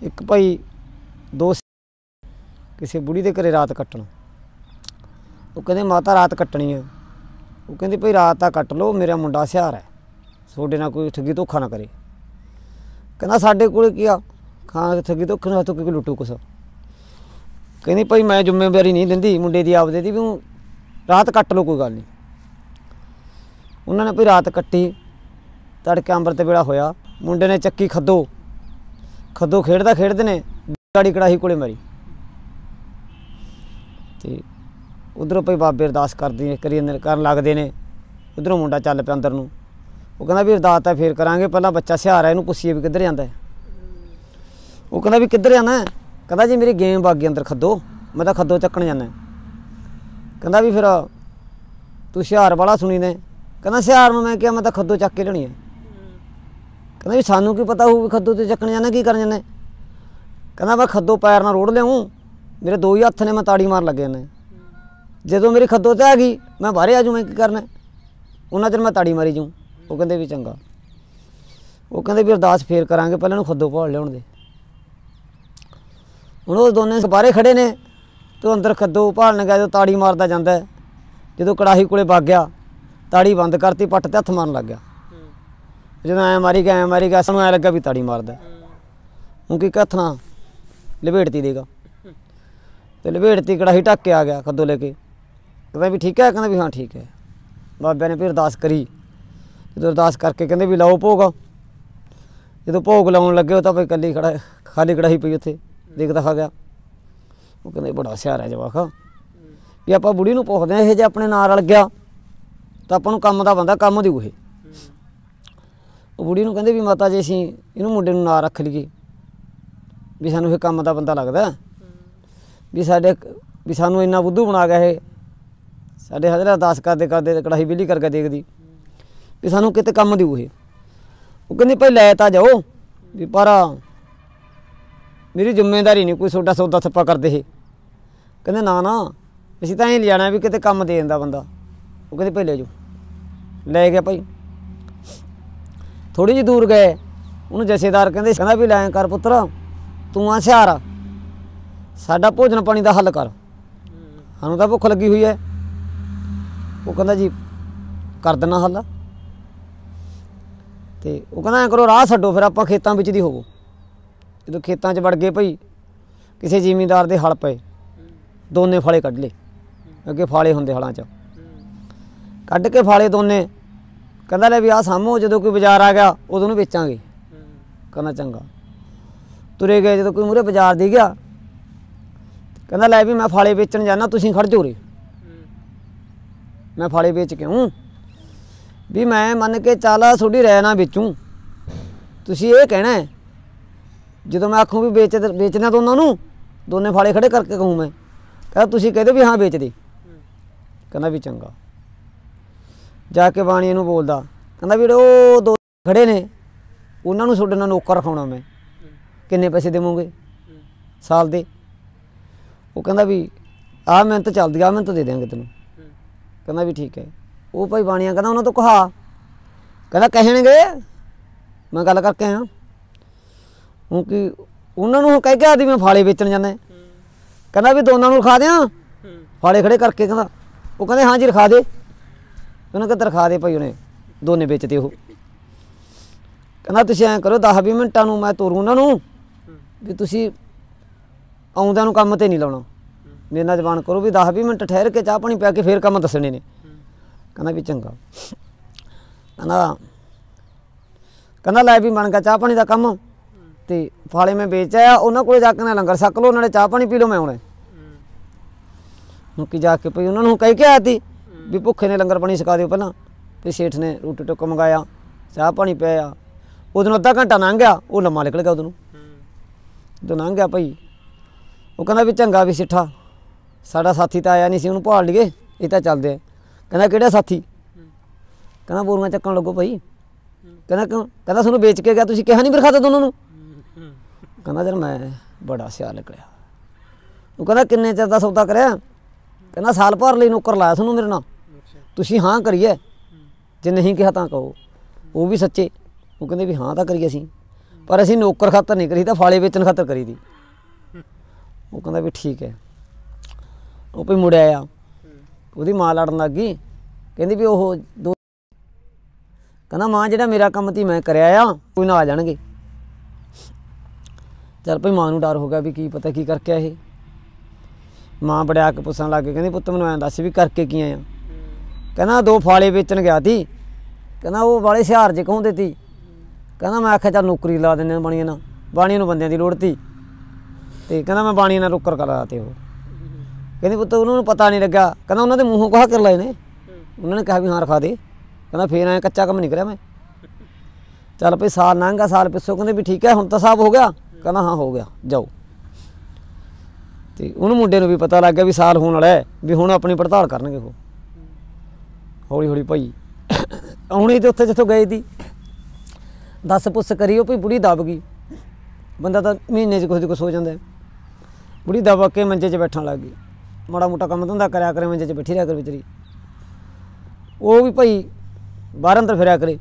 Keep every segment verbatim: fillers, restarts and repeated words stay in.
एक भाई दोस्त किसी बुढ़ी के घरे रात कट्टन, वो कहते माता रात कट्टनी है। वो कहती भाई रात तो कट लो, मेरा मुंडा हथियार है, थोड़े ना कोई ठगी धोखा ना करे। कहना साढ़े को क्या खां ठगी धोखे ना तो कोई लुटू कुछ। कहती भाई मैं जिम्मेवारी नहीं लेंदी मुंडे की आपदे दी भी हूँ रात कट लो, कोई गल नहीं। उन्होंने भाई रात कट्टी, तड़के अंबरत वेला होया, मुंडे ने चक्की खद्दो खद्दो खेड़दा खेड़दे ने गाड़ी कड़ाही कोले मरी। तो उधरों भाई बाबे अरदास करदी करी कर लगते ने, उधरों मुंडा चल पिया अंदर नूं। वो कहना भी अरदास तो फिर करांगे, पहला बच्चा सिहार है, इनू पुछीए भी किधर जांदा है। वो कहना भी किधर जाना है, कहना जी मेरी गेम बागी अंदर खद्दो, मैं तो खद्दो चक्कन जाना। कहना भी फिर तू सिहार वाला सुनी ने, कहना सिहार में मैं क्या मैं तो खद्दो चक के लेनी है। कहना भी सानू की पता हो खद्दो तो चक्कन जाना, की कर जाना। कहना मैं खद्दो पैर ना रोड़ लियाऊँ, मेरे दो ही हत्थ ने, मैं ताड़ी मार लगे ने, जो मेरी खद्दो ते आ गई मैं बाहर आ जाऊँ, मैं की करना उन्ना चर मैं ताड़ी मारी जाऊँ। वो कहते भी चंगा। वो कहते भी अरदास फिर करांगे, पहले इहनूं खद्दो भाल लियाउण दे। हुण वो दोने बाहरे खड़े ने, तो अंदर खद्दो भालण गया, जो ताड़ी मारदा जांदा है, जो कड़ाही कोले वग गया, ताड़ी बंद करती, पट्ट ते हत्थ मारन लग गया। जो ऐ मारी गया ऐ मारी गया, सानूं ऐ लग्गा भी ताड़ी मारदा। हूँ कि हत्थ ना लपेटती देगा, तो लपेटती कड़ाही ढक के आ गया खद्दो लेके। कहता भी ठीक है, कहना भी हाँ ठीक है। बाबे ने फिर अरदास करी, जो अरदास करके कहते भी लाओ भोग। जो भोग लाउण लगे तो भाई कली खड़ा खाली कड़ाही पई उत्थे देखदा खा गया। वो कहते बड़ा सियार है जवाक, भी आप बुढ़ी नूं पुछदे इह जे अपने नाल रल गया तो आपां नूं काम दा बंदा काम दी उहे। वो बुढ़ी नूं कहंदे भी माता जी असीं इहनूं मुंडे नूं नाल रख लईए, भी सानूं इह काम दा बंदा लगदा, भी साडे भी सानूं इन्ना बुद्धू बना गया ये, साडे हज़रे अरदास करदे करदे कड़ाही विहली करके देखदी, भी सानूं किते काम दी उहे। वो कहंदी भाई लै तां जाओ, भी पर मेरी जिम्मेदारी नहीं कोई सोडा सौदा थप्पा करदे हे। कहंदे ना ना असीं तां ही लियाना भी किते काम दे दिंदा बंदा। वो कहंदी भाई ले जाओ, लै गया भाई। थोड़ी जी दूर गए, उन्होंने जथेदार कहंदे कहंदा भी लै कर पुत्तर, तू आ सियार, साडा भोजन पानी का हल कर, सानूं तां भुख लगी हुई है। वो कहंदा जी कर देना हल। तो वो कहंदा ऐ करो राह छड्डो, फिर आपां खेतां विच दी होवो। जो खेतां च वड़ गए भाई, किसी जिमींदार दे हल पे दोने फाले कढ़ ले, अगे फाले हुंदे हलां च कढ़ के फाले दोने। कहंदा ले भी आ सामो, जो कोई बाजार आ गया उदों नूं बेचांगे। कहंदा चंगा। तुरे गए, जो कोई मूहरे बाजार दी गया, कहंदा लै भी मैं फाले बेचण जाना, तुसीं खड़ जाओ रे, मैं फाले बेच के आऊँ, भी मैं मन के चल थोड़ी रै ना बेचूँ, तुसीं ये कहना है जो मैं आखूँ भी बेच बेचना दोनों नूं, दोने फाले खड़े करके कहूँ मैं, कहता तुसीं कह दो भी हाँ बेच दे। कहना भी चंगा। जाके बाणीए नूं बोलदा, कहंदा भी वो दो खड़े ने, उन्हां नूं तुहाडे नाल नौकर रखाउणा मैं, किन्ने पैसे देवोगे साल दे। वो कहंदा भी आ मिहनत चलदी, आ मिहनत दे देंगे तैनूं। कहंदा भी ठीक है। वो भाई बाणीआ कहंदा उन्हां तों कहा, कहंदा कहणगे मैं गल करके आया, क्योंकि उन्हां नूं कह के आदी मैं फाले बेचण जाना। कहंदा भी दोनों नूं रखा दियां फाले खड़े करके। कहंदा वो कहंदे हाँ जी रखा दे। उन्हें कहते रखा दे भाई, उन्हें दोने बेचते हो। कहना तुसीं ऐं करो दस बीस मिनटां नूं मैं तोरूं उन्हां नूं, भी तुसीं आउंदिआं नूं काम ते नहीं लाउणा, मेरे नाल जबान करो भी दस बीस मिनट ठहर के चाह पानी पै के फिर काम दसणे ने। कहना भी चंगा। कहना कहना लै भी बन गया चाह पानी का काम, तो फाले मैं बेच आया, उन्होंने कोल जाके ना लंगर छक लो, नाले चाह पानी पी लो, मैं आउणा। मुक्की जाके भाई उन्होंने कह के आया थी भी भुखे ने लंगर पानी छका दिओ पहलां, भी सेठ ने रोटी टुक मंगाया, चाह पानी पिया, उदों अद्धा घंटा लंघ गया, वो लम्मा निकल गया उदों जो लंघ गया भाई। वो कहंदा भी चंगा भी सेठा, साडा साथी तो आया नहीं सी, उहनूं भाल लईए, ये तां चलदे। कहंदा किहड़ा साथी? कहंदा बोरियां चक्कण लगो भाई। कहंदा क्यों? कहंदा तुहानूं बेच के गया, तुसीं कहा नहीं फिर खादा दोनों नूं। कहंदा यार मैं बड़ा सियार निकलिया। वो कहंदा किन्ने चिर दा सौदा करिया? कहना साल भर लई नौकर लाया तुहानूं मेरे नाल, तुसीं हाँ करिए, जे नहीं कहा तां कहो। वो भी सच्चे, वो कहंदे भी हाँ तां करिए असीं। पर असीं नौकर खातर नहीं करी, तो फाले बेचण खातर करी थी। वो कहंदा भी ठीक है। वो भाई मुड़ आया, ਉਹਦੀ मां लड़न लग गई, कहंदी भी ਉਹ दो कहना मां ਜਿਹੜਾ मेरा काम ती मैं करिया आ, कोई ना आ जाणगे। चल भाई मां नूं डर हो गया भी की पता की करके आए। मां बड़िया के पुछण लग गई, कहंदी पुत्त मैनूं ऐं दस भी करके की आया। कहना दो फाले बेचण गया थी, कहना वो वाले हिहार च कहूंदे ती, कहना मैं आख्या चल नौकरी ला दिंदे बाणीਆਂ ਨਾਲ, बाणीਆਂ ਨੂੰ ਬੰਦਿਆਂ ਦੀ ਲੋੜ ਤੀ, ਤੇ ਕਹਿੰਦਾ ਮੈਂ ਬਾਣੀਆਂ ਨਾਲ ਨੌਕਰ ਕਰਾ ਤੇ। ਉਹ ਕਹਿੰਦੀ ਪੁੱਤ ਉਹਨਾਂ ਨੂੰ ਪਤਾ ਨਹੀਂ ਲੱਗਾ, ਕਹਿੰਦਾ ਉਹਨਾਂ ਦੇ ਮੂੰਹੋਂ ਕਹਾ ਕਰ ਲਏ ਨੇ, ਉਹਨਾਂ ਨੇ ਕਿਹਾ ਵੀ ਹਾਂ ਰਖਾ ਦੇ। ਕਹਿੰਦਾ ਫੇਰ ਐਂ ਕੱਚਾ ਕੰਮ ਨਹੀਂ ਕਰਿਆ ਮੈਂ। ਚੱਲ ਭਈ ਸਾਲ ਲੰਘ ਗਿਆ, ਸਾਲ ਪਿੱਛੋਂ ਕਹਿੰਦੇ ਵੀ ਠੀਕ ਹੈ ਹੁਣ ਤਾਂ ਸਾਫ਼ ਹੋ ਗਿਆ। ਕਹਿੰਦਾ ਹਾਂ ਹੋ ਗਿਆ ਜਾਓ। ਤੇ ਉਹਨੂੰ ਮੁੰਡੇ ਨੂੰ ਵੀ ਪਤਾ ਲੱਗ ਗਿਆ ਵੀ ਸਾਲ ਹੋਣ ਵਾਲਾ ਹੈ, ਵੀ ਹੁਣ ਆਪਣੀ ਪੜਤਾਲ ਕਰਨਗੇ। ਉਹ ਹੌਲੀ ਹੌਲੀ ਭਾਈ ਆਉਣੀ ਤੇ ਉੱਥੇ ਜਿੱਥੋਂ ਗਏ ਤੀ दस पुस करी, वो भाई बुढ़ी दब गई। बंदा तो महीने च कुछ दी कुछ हो जाता है। बुढ़ी दब के मंजे च बैठन लग गई, माड़ा मोटा काम धंधा कराया करे, मंजे च बैठी रहा कर बेचारी। वो भी भाई बाहर अंदर फिरया करे।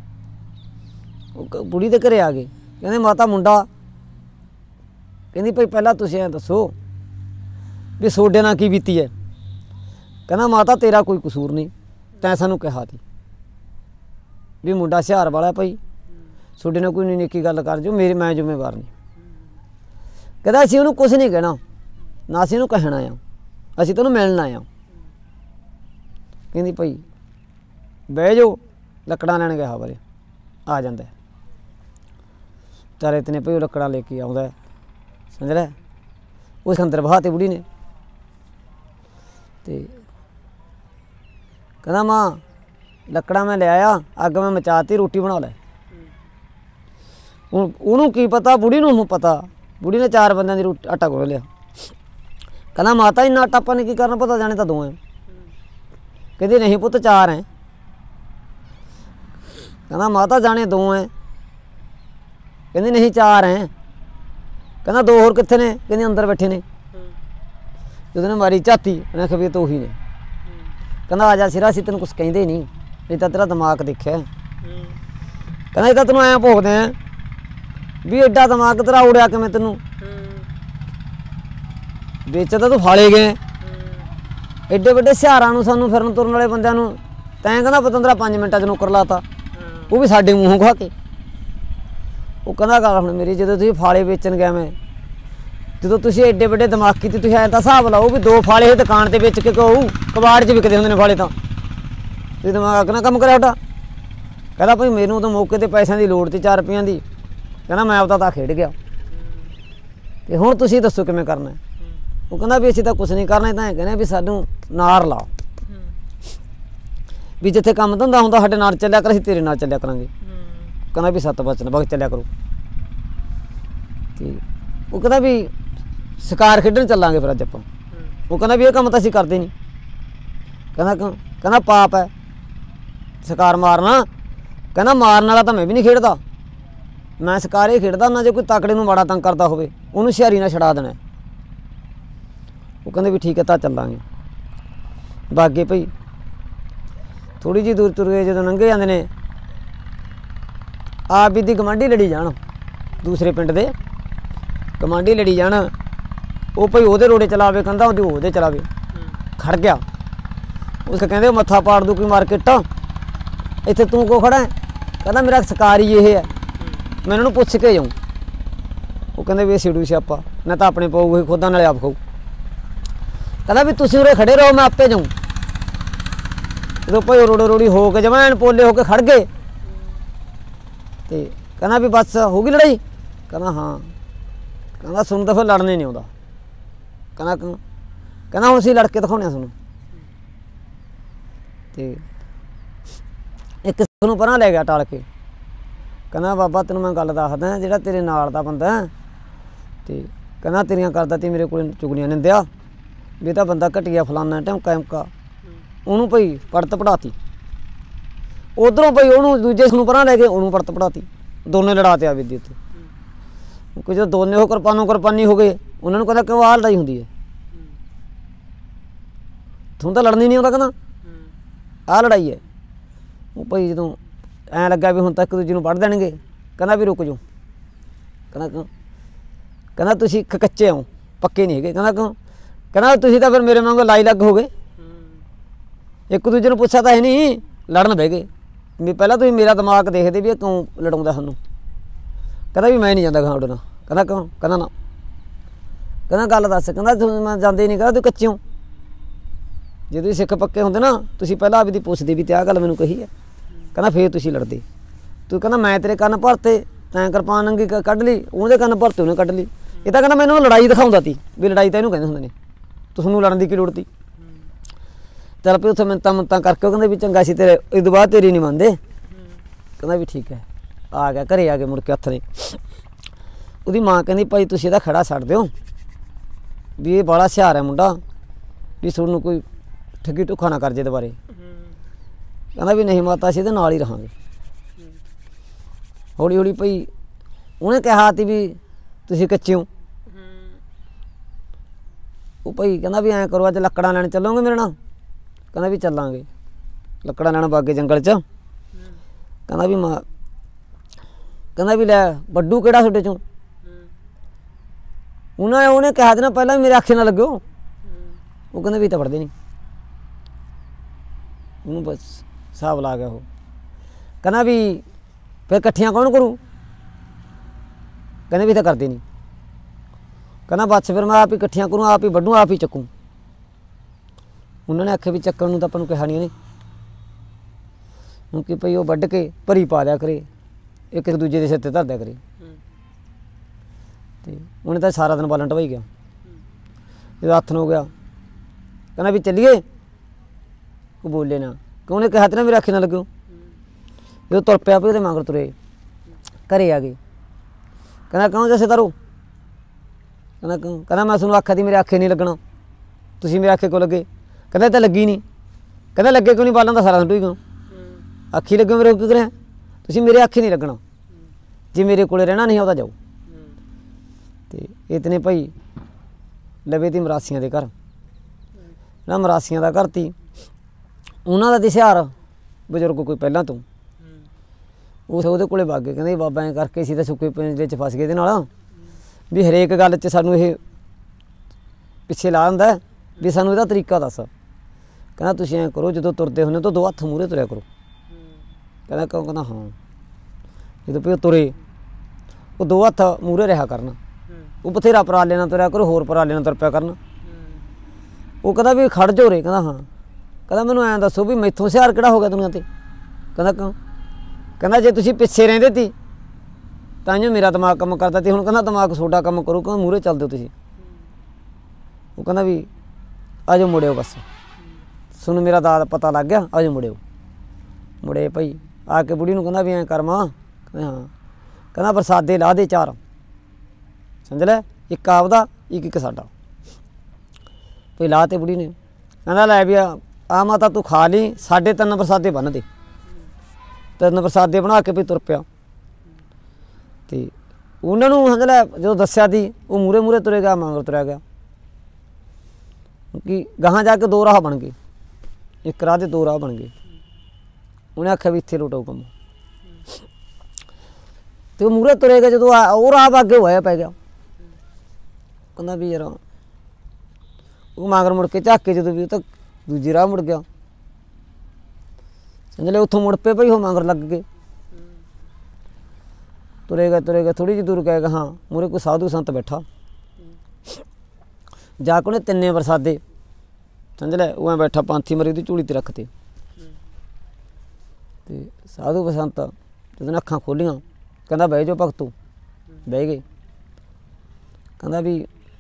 बुढ़ी दे घरे आ गए, कहते माता मुंडा, कहती भाई पहला तुसीं ऐ दसो भी सोडे नाल की बीती है। कहना माता तेरा कोई कसूर नहीं, तैं सानूं कहा ती भी मुंडा हिहार वाला भाई, सोडे नाल कोई निक्की गल कर जो, मेरी मैं जिम्मेवार नहीं। कहता असीं उहनूं कुछ नहीं कहना, ना असीं उहनूं कहना आ, असीं तैनूं मिलण आए आ। कहंदी भाई बह जाओ, लकड़ां लैण गया बारे आ जांदा है। चारे इतने भाई लकड़ां लेके आउंदा है, समझ लै। उस अंदर बहाते बुढ़ी ने, ते कहंदा मां लकड़ां मैं ले आया, अग मैं मचाती, रोटी बना लै। ਹੁਣ ਉਹਨੂੰ ਕੀ ਪਤਾ, ਬੁੜੀ ਨੂੰ ਪਤਾ। ਬੁੜੀ ਨੇ ਚਾਰ ਬੰਦਿਆਂ ਦੀ ਰੋਟੀ ਆਟਾ ਗੁੰਨ ਲਿਆ। ਕਹਿੰਦਾ ਮਾਤਾ ਇੰਨਾ ਆਟਾ ਆਪਾਂ ਨੇ ਕੀ ਕਰਨਾ, ਪਤਾ ਜਾਣੇ ਤਾਂ ਦੋ ਐ। ਕਹਿੰਦੀ ਨਹੀਂ ਪੁੱਤ ਚਾਰ ਐ। ਕਹਿੰਦਾ ਮਾਤਾ ਜਾਣੇ ਦੋ ਐ। ਕਹਿੰਦੀ ਨਹੀਂ ਚਾਰ ਐ। ਕਹਿੰਦਾ ਦੋ ਹੋਰ ਕਿੱਥੇ ਨੇ? ਕਹਿੰਦੀ ਅੰਦਰ ਬੈਠੇ ਨੇ। ਜਦੋਂ ਨੇ ਮਾਰੀ ਝਾਤੀ, ਉਹਨੇ ਆਖਿਆ ਵੀ ਇਹ ਤਾਂ ਉਹੀ ਨੇ। ਕਹਿੰਦਾ ਆ ਜਾ ਸਿਰਾ, ਅਸੀਂ ਤੈਨੂੰ ਕੁਛ ਕਹਿੰਦੇ ਨਹੀਂ, ਇਹ ਤਾਂ ਤੇਰਾ ਦਿਮਾਗ ਦੇਖਿਆ। ਕਹਿੰਦਾ ਇਹ ਤਾਂ ਤੈਨੂੰ ਐਂ ਭੋਗਦੇ ਆ भी एडा दिमाग तेरा उड़िया कि मैं तेनू बेच तो तू फाले गए एडे वड्डे हिहारां नूं, सानूं फिरन तुरन वाले बंदिआं नूं तैं कहंदा पतंदरा पाँच मिनटां च नौकर लाता, वो भी साडे मूँहों खा के। वो कहंदा गल हुण मेरी, जदों तुसीं फाले बेचण गया मैं, जदों तुसीं एडे वड्डे दिमागी ते तुसीं ऐं तां हिसाब लाओ भी दो फाले दुकान ते बेच के कहू कबाड़ च विकदे हुंदे ने फाले, तां तुसीं दिमाग नाल काम करिआ तुहाडा। कहंदा भाई मैनूं तां मौके ते पैसिਆਂ ਦੀ ਲੋੜ ती चार रुपइਆਂ ਦੀ। कहना मैं आपदा तां खेड गया, ते हुण तुसीं दस्सो किवें करना है। वो कहंदा भी असीं तां कुछ नहीं करना, तां कहने भी सानूं नार ला, भी जिथे काम धंधा हुंदा साडे नाल चलिया कर, असीं तेरे नाल चलिया करांगे। कहंदा भी सत्त बचन बग चलिया करो। ते वो कहंदा भी शिकार खेडण चलांगे फिर अज आपां। वो कहंदा भी ये काम तां असीं करदे नहीं। कहंदा कहंदा पाप है शिकार मारना। कहंदा मारन वाला तां मैं भी नहीं खेडदा, मैं शिकार ही खेडदा ना, जो कोई तकड़े नूं माड़ा तंग करदा होवे उहनूं हुशियारी नाल छड़ा देना। वो कहंदे भी ठीक है तां चलांगे। बागे भई थोड़ी जी दूर तुर गए, जदों लंघे जांदे ने आप भी दी गवांढी लड़ी जाण, दूसरे पिंड दे गवांढी लड़ी जाण। वो भई ओहदे रोड़े चलावे, कहंदा ओहदे ओहदे चलावे। खड़ गया, उस कहंदे मत्था पाड़ दू कोई मार्केट, इत्थे तूं को खड़ा है? कहंदा मेरा शिकार ही ये है, मैं उन्होंने पुछ के जाऊँ। वो कहते भी सिड़ू सियापा, मैं तो अपने पाऊ ही खुदा नाले आप खाऊ। कहता भी तुम उरे खड़े रहो, मैं आपे जाऊँ। जो भाई रोड़ो रोड़ी हो के जमैन पोले होके खड़ गए, तो कहना भी बस हो गई लड़ाई? कहना हाँ। कहना सुन तो फिर लड़ने नहीं आता। कहना कहना हम असीं लड़के दिखाने सुनो। तो एक नूं परां लै गया टाल के, कहना बाबा तेनों मैं गल दसदा, जिहड़ा तेरे नाल दा बंदा ते कहना तेरियां करदा ती मेरे कोल चुगलियां निंदिया भी तां बंदा घटिया फलाना ढमका ढमका। उहनूं भई पड़त पढ़ाती, उधरों भई उहनूं दूजे नूं परां लै गए, उहनूं पड़त पढ़ाती, दोनों लड़ाते आ विद्युत। क्योंकि जो दोनों हो कुरबानो कुरबानी हो गए, उन्होंने कहता क्यों आ लड़ाई होंदी है, तुहानूं तां लड़नी नहीं आउंदा, कहना आ लड़ाई है। वो भई जदों ऐ लग्या भी हुण तां एक दूजे नूं पढ़ देणगे, कहना भी रुक जाओ, ਕਹਿੰਦਾ ਕਿਉਂ? ਕਹਿੰਦਾ ਤੁਸੀਂ ਇੱਕ ਕੱਚੇ ਹੋ, ਪੱਕੇ ਨਹੀਂ ਹੈਗੇ। ਕਹਿੰਦਾ ਕਿਉਂ? ਕਹਿੰਦਾ ਤੁਸੀਂ ਤਾਂ ਫਿਰ ਮੇਰੇ ਵਾਂਗੂ ਲਾਈ ਲੱਗ ਹੋ ਗਏ, ਇੱਕ ਦੂਜੇ ਨੂੰ ਪੁੱਛਿਆ ਤਾਂ ਹੈ ਨਹੀਂ, ਲੜਨ ਬਹਿ ਗਏ ਵੀ ਪਹਿਲਾਂ ਤੁਸੀਂ ਮੇਰਾ ਦਿਮਾਗ ਦੇਖਦੇ ਵੀ ਕਿਉਂ ਲੜਾਉਂਦਾ ਸਾਨੂੰ। ਕਹਿੰਦਾ ਵੀ ਮੈਂ ਨਹੀਂ ਜਾਂਦਾ ਤੁਹਾਡੇ ਨਾਲ। ਕਹਿੰਦਾ ਕਿਉਂ? ਕਹਿੰਦਾ ਨਾ। ਕਹਿੰਦਾ ਗੱਲ ਦੱਸ। ਕਹਿੰਦਾ ਤੁਸੀਂ ਮੈਂ ਜਾਂਦੇ ਨਹੀਂ। ਕਹਿੰਦਾ ਤੂੰ ਕੱਚੇ ਹੋ, ਜੇ ਤੁਸੀਂ ਸਿੱਖ ਪੱਕੇ ਹੁੰਦੇ ਨਾ ਤੁਸੀਂ ਪਹਿਲਾਂ ਆਪਦੀ ਪੁੱਛਦੇ ਵੀ ਤੇ ਆਹ ਗੱਲ ਮੈਨੂੰ ਕਹੀ ਹੈ। ਕਹਿੰਦਾ ਫੇਰ ਤੁਸੀਂ ਲੜਦੇ। ਤੂੰ ਕਹਿੰਦਾ ਮੈਂ ਤੇਰੇ ਕੰਨ ਭਰਤੇ, ਤੈਂ ਕਿਰਪਾਨ ਨੰਗੀ ਕੱਢ ਲਈ, ਉਹਦੇ ਕੰਨ ਭਰਤੇ ਉਹਨੇ ਕੱਢ ਲਈ। ਇਹ ਤਾਂ ਕਹਿੰਦਾ ਮੈਨੂੰ ਲੜਾਈ ਦਿਖਾਉਂਦਾ ਤੀ ਵੀ ਲੜਾਈ ਤਾਂ ਇਹਨੂੰ ਕਹਿੰਦੇ ਹੁੰਦੇ ਨੇ, ਤੁਹਾਨੂੰ ਲੜਨ ਦੀ ਕੀ ਲੋੜ ਤੀ। ਚੱਲ ਪਈ ਉੱਥੇ ਮਿੰਤਾਂ ਮੁੰਤਾਂ ਕਰਕੇ ਉਹ ਕਹਿੰਦੇ ਵੀ ਚੰਗਾ ਸੀ ਤੇਰੇ, ਇਹ ਤੋਂ ਬਾਅਦ ਤੇਰੀ ਨਹੀਂ ਮੰਨਦੇ। ਕਹਿੰਦਾ ਵੀ ਠੀਕ ਹੈ। ਆ ਗਿਆ ਘਰੇ, ਆ ਕੇ ਮੁੜ ਕੇ ਹੱਥ ਨੇ ਉਹਦੀ ਮਾਂ ਕਹਿੰਦੀ ਭਾਈ ਤੁਸੀਂ ਇਹਦਾ ਖੜਾ ਛੱਡ ਦਿਓ ਵੀ ਇਹ ਬਾਲਾ ਹੁਸ਼ਿਆਰ ਹੈ ਮੁੰਡਾ, ਵੀ ਤੁਹਾਨੂੰ ਕੋਈ ਠੱਗੀ ਧੋਖਾ ਨਾ ਕਰ ਜੇ ਦੁਬਾਰੇ। ਕਹਿੰਦਾ ਵੀ ਨਹੀਂ ਮਾਤਾ ਅਸੀਂ ਇਹਦੇ ਨਾਲ ਹੀ ਰਹਾਂਗੇ। ਹੌਲੀ ਹੌਲੀ ਭਾਈ ਉਹਨੇ ਕਿਹਾ ਤੀ ਵੀ ਤੁਸੀਂ ਕੱਚੇ ਹੋ। ਉਹ ਭਾਈ ਕਹਿੰਦਾ ਵੀ ਐਂ ਕਰੋ ਅੱਜ ਲੱਕੜਾਂ ਲੈਣ ਚੱਲੋਗੇ ਮੇਰੇ ਨਾਲ। ਕਹਿੰਦਾ ਵੀ ਚੱਲਾਂਗੇ। ਲੱਕੜਾਂ ਲੈਣ ਬਾਗੇ ਜੰਗਲ 'ਚ। ਕਹਿੰਦਾ ਵੀ ਮਾਂ ਕਹਿੰਦਾ ਵੀ ਲੈ ਵੱਡੂ ਕਿਹੜਾ ਤੁਹਾਡੇ 'ਚੋਂ? ਉਹਨਾਂ ਉਹਨੇ ਕਿਹਾ ਤੇ ਨਾ ਪਹਿਲਾਂ ਵੀ ਮੇਰੇ ਅੱਖੇ ਨਾ ਲੱਗਿਓ। ਉਹ ਕਹਿੰਦਾ ਵੀ ਤਾਂ ਪੜ੍ਹਦੇ ਨਹੀਂ। ਉਹਨੂੰ ਬਸ ਹਿਸਾਬ ਲਾ ਗਿਆ ਉਹ। ਕਹਿੰਦਾ ਵੀ ਫਿਰ ਇਕੱਠੀਆਂ ਕੌਣ ਕਰੂ? ਕਹਿੰਦੇ ਵੀ ਤਾਂ ਕਰਦੇ ਨਹੀਂ। ਕਹਿੰਦਾ ਬਸ ਫਿਰ ਮੈਂ ਆਪ ਹੀ ਇਕੱਠੀਆਂ ਕਰੂੰ, ਆਪ ਹੀ ਵੱਢੂ, ਆਪ ਹੀ ਚੱਕੂ। ਉਹਨਾਂ ਨੇ ਆਖਿਆ ਵੀ ਚੱਕਣ ਨੂੰ ਤਾਂ ਆਪਾਂ ਨੂੰ ਕਿਹਾ ਨਹੀਂ ਉਹਨੇ, ਕਿਉਂਕਿ ਭਈ ਉਹ ਵੱਢ ਕੇ ਭਰੀ ਪਾ ਦਿਆ ਕਰੇ, ਇੱਕ ਇੱਕ ਦੂਜੇ ਦੇ ਸਿਰ 'ਤੇ ਧਰ ਦਿਆ ਕਰੇ। ਅਤੇ ਉਹਨੇ ਤਾਂ ਸਾਰਾ ਦਿਨ ਬਾਲਣ ਢਵਾਈ ਗਿਆ। ਜਦੋਂ ਹੱਥ ਨੂੰ ਹੋ ਗਿਆ ਕਹਿੰਦਾ ਵੀ ਚੱਲੀਏ। ਉਹ ਬੋਲੇ ਨਾ ਕਿ ਉਹਨੇ ਕਿਹਾ ਤੇ ਨਾ ਮੇਰੇ ਅੱਖੇ ਨਾ ਲੱਗਿਓ। ਜਦੋਂ ਤੁਰ ਪਿਆ ਵੀ ਉਹਦੇ ਮਗਰ ਤੁਰੇ, ਘਰੇ ਆ ਗਏ। ਕਹਿੰਦਾ ਕਿਉਂ ਜੈਸੇ ਤਾਰੋ? ਕਹਿੰਦਾ ਕਿਉਂ? ਕਹਿੰਦਾ ਮੈਂ ਤੁਹਾਨੂੰ ਆਖਿਆ ਸੀ ਮੇਰੇ ਅੱਖੇ ਨਹੀਂ ਲੱਗਣਾ, ਤੁਸੀਂ ਮੇਰੇ ਅੱਖੇ ਕੋਲ ਲੱਗੇ। ਕਹਿੰਦਾ ਤਾਂ ਲੱਗੀ ਨਹੀਂ। ਕਹਿੰਦਾ ਲੱਗੇ ਕਿਉਂ ਨਹੀਂ? ਬਾਲਣ ਦਾ ਸਾਰਾ ਦਿਨ ਢੋਈ ਕਿਉਂ? ਅੱਖੀ ਲੱਗੇ ਮੇਰੇ ਕੀ ਕਰਿਆ? ਤੁਸੀਂ ਮੇਰੇ ਅੱਖੇ ਨਹੀਂ ਲੱਗਣਾ, ਜੇ ਮੇਰੇ ਕੋਲ ਰਹਿਣਾ ਨਹੀਂ ਉਹਦਾ ਜਾਓ। ਅਤੇ ਇਤਨੇ ਭਾਈ ਲਵੇ ਤੀ ਮਰਾਸੀਆਂ ਦੇ ਘਰ। ਜਿਹੜਾ ਮਰਾਸੀਆਂ ਦਾ ਘਰ ਤੀ ਉਹਨਾਂ ਦਾ ਤਾਂ ਹੁਸ਼ਿਆਰ ਬਜ਼ੁਰਗ ਕੋਈ ਪਹਿਲਾਂ ਤੋਂ, ਉਸ ਉਹਦੇ ਕੋਲੇ ਵਗ ਗਏ। ਕਹਿੰਦੇ ਬਾਬਾ ਐਂ ਕਰਕੇ ਸੀ ਤਾਂ ਸੁੱਕੇ ਪਿੰਜਰੇ 'ਚ ਫਸ ਗਏ ਇਹਦੇ ਨਾਲ, ਵੀ ਹਰੇਕ ਗੱਲ 'ਚ ਸਾਨੂੰ ਇਹ ਪਿੱਛੇ ਲਾ ਦਿੰਦਾ ਵੀ ਸਾਨੂੰ ਇਹਦਾ ਤਰੀਕਾ ਦੱਸ। ਕਹਿੰਦਾ ਤੁਸੀਂ ਐਂ ਕਰੋ ਜਦੋਂ ਤੁਰਦੇ ਹੁੰਦੇ ਤਾਂ ਦੋ ਹੱਥ ਮੂਹਰੇ ਤੁਰਿਆ ਕਰੋ। ਕਹਿੰਦਾ ਕਿਉਂ? ਕਹਿੰਦਾ ਹਾਂ। ਜਦੋਂ ਵੀ ਉਹ ਤੁਰੇ ਉਹ ਦੋ ਹੱਥ ਮੂਹਰੇ ਰਿਹਾ ਕਰਨ। ਉਹ ਬਥੇਰਾ ਪਰਾਲੇ ਨਾਲ ਤੁਰਿਆ ਕਰੋ, ਹੋਰ ਪਰਾਲੇ ਨਾਲ ਤੁਰ ਪਿਆ ਕਰਨ। ਉਹ ਕਹਿੰਦਾ ਵੀ ਖੜ੍ਹ ਜਾਓ ਰੇ। ਕਹਿੰਦਾ ਹਾਂ। ਕਹਿੰਦਾ ਮੈਨੂੰ ਐਂ ਦੱਸੋ ਵੀ ਮੈਥੋਂ ਹੁਸ਼ਿਆਰ ਕਿਹੜਾ ਹੋ ਗਿਆ ਦੁਨੀਆ 'ਤੇ? ਕਹਿੰਦਾ ਕਿਉਂ? ਕਹਿੰਦਾ ਜੇ ਤੁਸੀਂ ਪਿੱਛੇ ਰਹਿੰਦੇ ਤੀ ਤਾਂ ਜੋ ਮੇਰਾ ਦਿਮਾਗ ਕੰਮ ਕਰਦਾ ਤੀ, ਹੁਣ ਕਹਿੰਦਾ ਦਿਮਾਗ ਤੁਹਾਡਾ ਕੰਮ ਕਰੂ, ਕਹਿੰਦਾ ਮੂਹਰੇ ਚੱਲਦੇ ਹੋ ਤੁਸੀਂ। ਉਹ ਕਹਿੰਦਾ ਵੀ ਆ ਜਾਓ ਮੁੜਿਓ, ਬਸ ਤੁਹਾਨੂੰ ਮੇਰਾ ਦਾਦ ਪਤਾ ਲੱਗ ਗਿਆ, ਆ ਜਾਓ ਮੁੜਿਓ। ਮੁੜੇ ਭਾਈ ਆ ਕੇ ਬੁੜੀ ਨੂੰ ਕਹਿੰਦਾ ਵੀ ਐਂ ਕਰ ਮਾਂ। ਕਹਿੰਦਾ ਹਾਂ। ਕਹਿੰਦਾ ਪ੍ਰਸਾਦੇ ਲਾ ਦੇ ਚਾਰ, ਸਮਝ ਲੈ, ਇੱਕ ਆਪਦਾ ਇੱਕ ਇੱਕ ਸਾਡਾ। ਭਾਈ ਲਾ ਤੇ ਬੁੜੀ ਨੇ। ਕਹਿੰਦਾ ਲੈ ਵੀ ਆ ਮਾਤਾ ਤੂੰ ਖਾ ਲਈ, ਸਾਡੇ ਤਿੰਨ ਪ੍ਰਸਾਦੇ ਬੰਨ ਦੇ। ਤਿੰਨ ਪ੍ਰਸਾਦੇ ਬਣਾ ਕੇ ਵੀ ਤੁਰ ਪਿਆ। ਅਤੇ ਉਹਨਾਂ ਨੂੰ ਸਮਝ ਲੈ ਜਦੋਂ ਦੱਸਿਆ ਤੀ ਉਹ ਮੂਹਰੇ ਮੂਹਰੇ ਤੁਰੇ ਗਿਆ, ਮਗਰ ਤੁਰਿਆ ਗਿਆ। ਕਿਉਂਕਿ ਗਾਹਾਂ ਜਾ ਕੇ ਦੋ ਰਾਹ ਬਣ ਗਏ, ਇੱਕ ਰਾਹ ਦੇ ਦੋ ਰਾਹ ਬਣ ਗਏ। ਉਹਨੇ ਆਖਿਆ ਵੀ ਇੱਥੇ ਲੁੱਟੋ ਕੰਮ। ਅਤੇ ਉਹ ਮੂਹਰੇ ਤੁਰੇ ਗਏ। ਜਦੋਂ ਆ ਉਹ ਰਾਹ ਅੱਗੇ ਹੋਇਆ ਪੈ ਗਿਆ। ਕਹਿੰਦਾ ਵੀ ਯਾਰ ਉਹ ਮਗਰ ਮੁੜ ਕੇ ਝਾਕ ਕੇ ਜਦੋਂ ਵੀ ਉਹ ਤਾਂ ਦੂਜੀ ਰਾਹ ਮੁੜ ਗਿਆ। ਸਮਝ ਲਿਆ ਉੱਥੋਂ ਮੁੜ ਪਏ ਭਾਈ ਉਹ ਮਗਰ ਲੱਗ ਗਏ। ਤੁਰੇ ਗਏ ਤੁਰੇ ਗਏ ਥੋੜ੍ਹੀ ਜਿਹੀ ਦੂਰ ਗਏ, ਹਾਂ ਮੂਹਰੇ ਕੋਈ ਸਾਧੂ ਸੰਤ ਬੈਠਾ। ਜਾ ਕੇ ਉਹਨੇ ਤਿੰਨੇ ਪ੍ਰਸਾਦੇ ਸਮਝ ਲੈ ਉਹ ਐਂ ਬੈਠਾ ਪਾਂਥੀ ਮਰੀ ਉਹਦੀ ਝੂਲੀ 'ਤੇ ਰੱਖਤੇ। ਅਤੇ ਸਾਧੂ ਬਸੰਤ ਜਦੋਂ ਅੱਖਾਂ ਖੋਲ੍ਹੀਆਂ ਕਹਿੰਦਾ ਬਹਿ ਜਾਓ ਭਗਤੂ। ਬਹਿ ਗਏ। ਕਹਿੰਦਾ ਵੀ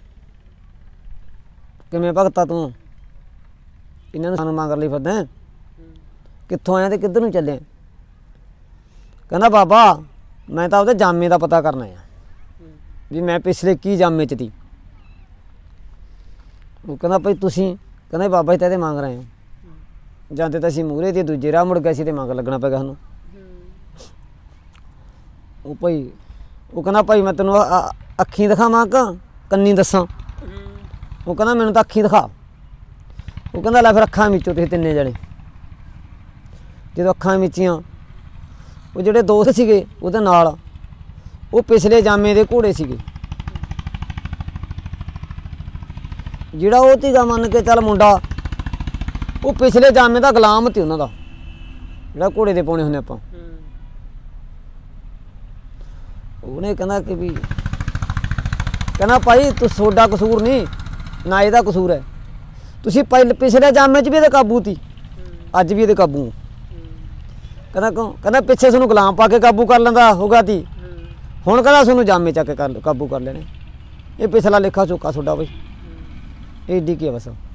ਕਿਵੇਂ ਭਗਤਾ ਤੂੰ, ਇਹਨਾਂ ਨੂੰ ਸਾਨੂੰ ਮੰਗਰ ਲਈ ਫਿਰਦਾ, ਕਿੱਥੋਂ ਆਇਆ ਅਤੇ ਕਿੱਧਰ ਨੂੰ ਚੱਲਿਆ? ਕਹਿੰਦਾ ਬਾਬਾ ਮੈਂ ਤਾਂ ਉਹਦੇ ਜਾਮੇ ਦਾ ਪਤਾ ਕਰਨਾ ਆ ਵੀ ਮੈਂ ਪਿਛਲੇ ਕੀ ਜਾਮੇ 'ਚ ਤੀ। ਉਹ ਕਹਿੰਦਾ ਭਾਈ ਤੁਸੀਂ? ਕਹਿੰਦਾ ਬਾਬਾ ਜੀ ਤਾਂ ਇਹਦੇ ਮੰਗ ਰਹੇ ਹੋ। ਜਾਂਦੇ ਤਾਂ ਅਸੀਂ ਮੂਹਰੇ ਤੇ ਦੂਜੇ ਰਾਹ ਮੁੜ ਗਏ ਸੀ ਅਤੇ ਮੰਗ ਲੱਗਣਾ ਪੈ ਗਿਆ ਸਾਨੂੰ। ਉਹ ਭਾਈ ਉਹ ਕਹਿੰਦਾ ਭਾਈ ਮੈਂ ਤੈਨੂੰ ਅੱਖੀਂ ਦਿਖਾਵਾਂ ਕਿ ਕੰਨੀ ਦੱਸਾਂ? ਉਹ ਕਹਿੰਦਾ ਮੈਨੂੰ ਤਾਂ ਅੱਖੀਂ ਦਿਖਾ। ਉਹ ਕਹਿੰਦਾ ਲੈ ਫਿਰ ਅੱਖਾਂ ਮੀਚੋ ਤੁਸੀਂ ਤਿੰਨੇ ਜਣੇ। ਜਦੋਂ ਅੱਖਾਂ ਮੀਚੀਆਂ ਉਹ ਜਿਹੜੇ ਦੋਸਤ ਸੀਗੇ ਉਹਦੇ ਨਾਲ ਉਹ ਪਿਛਲੇ ਜਾਮੇ ਦੇ ਘੋੜੇ ਸੀਗੇ। ਜਿਹੜਾ ਉਹ ਤੀਗਾ ਮੰਨ ਕੇ ਚੱਲ ਮੁੰਡਾ, ਉਹ ਪਿਛਲੇ ਜਾਮੇ ਦਾ ਗੁਲਾਮ ਤੀ ਉਹਨਾਂ ਦਾ, ਜਿਹੜਾ ਘੋੜੇ ਦੇ ਪਾਉਣੇ ਹੁੰਦੇ ਆਪਾਂ। ਉਹਨੇ ਕਹਿੰਦਾ ਕਿ ਵੀ ਕਹਿੰਦਾ ਭਾਈ ਤੂੰ ਤੁਹਾਡਾ ਕਸੂਰ ਨਹੀਂ ਨਾ ਇਹਦਾ ਕਸੂਰ ਹੈ, ਤੁਸੀਂ ਪਹਿਲੇ ਪਿਛਲੇ ਜਾਮੇ 'ਚ ਵੀ ਇਹਦੇ ਕਾਬੂ ਤੀ, ਅੱਜ ਵੀ ਇਹਦੇ ਕਾਬੂ। ਕਹਿੰਦਾ ਕਿਉਂ? ਕਹਿੰਦਾ ਪਿੱਛੇ ਤੁਹਾਨੂੰ ਗੁਲਾਮ ਪਾ ਕੇ ਕਾਬੂ ਕਰ ਲੈਂਦਾ ਹੋਗਾ ਤੀ, ਹੁਣ ਕਹਿੰਦਾ ਤੁਹਾਨੂੰ ਜਾਮੇ ਚੱਕ ਕੇ ਕਰ ਕਾਬੂ ਕਰ ਲੈਣੇ। ਇਹ ਪਿਛਲਾ ਲੇਖਾ ਚੋਖਾ ਤੁਹਾਡਾ ਬਈ, ਇਹ ਏਡੀ ਕੀ ਹੈ ਬਸ।